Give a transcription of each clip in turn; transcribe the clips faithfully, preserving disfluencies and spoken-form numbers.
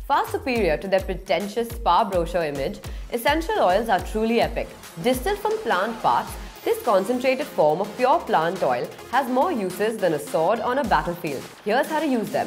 Far superior to their pretentious spa brochure image, essential oils are truly epic. Distilled from plant parts, this concentrated form of pure plant oil has more uses than a sword on a battlefield. Here's how to use them.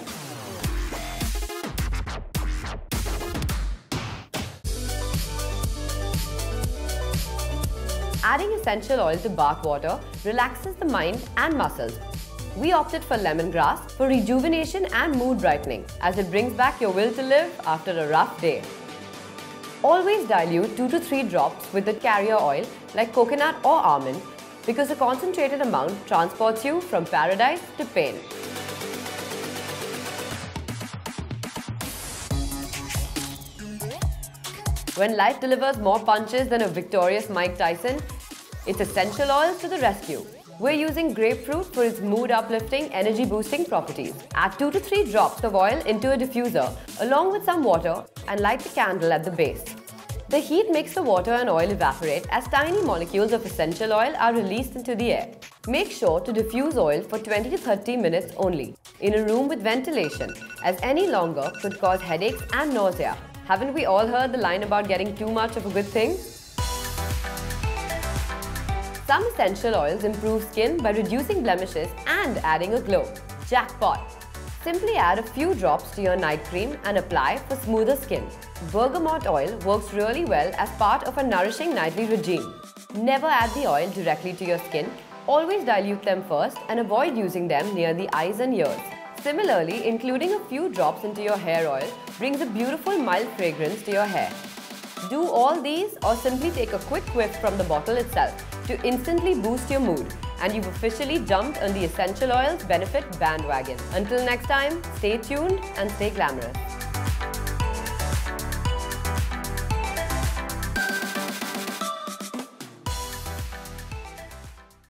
Adding essential oil to bath water relaxes the mind and muscles. We opted for lemongrass for rejuvenation and mood brightening, as it brings back your will to live after a rough day. Always dilute two to three drops with the carrier oil like coconut or almond, because a concentrated amount transports you from paradise to pain. When life delivers more punches than a victorious Mike Tyson, it's essential oils to the rescue. We're using grapefruit for its mood-uplifting, energy-boosting properties. Add two to three drops of oil into a diffuser along with some water and light the candle at the base. The heat makes the water and oil evaporate as tiny molecules of essential oil are released into the air. Make sure to diffuse oil for twenty to thirty minutes only, in a room with ventilation, as any longer could cause headaches and nausea. Haven't we all heard the line about getting too much of a good thing? Some essential oils improve skin by reducing blemishes and adding a glow. Jackpot! Simply add a few drops to your night cream and apply for smoother skin. Bergamot oil works really well as part of a nourishing nightly regime. Never add the oil directly to your skin. Always dilute them first and avoid using them near the eyes and ears. Similarly, including a few drops into your hair oil brings a beautiful mild fragrance to your hair. Do all these or simply take a quick whiff from the bottle itself to instantly boost your mood, and you've officially jumped on the Essential Oils Benefit bandwagon. Until next time, stay tuned and stay glamorous.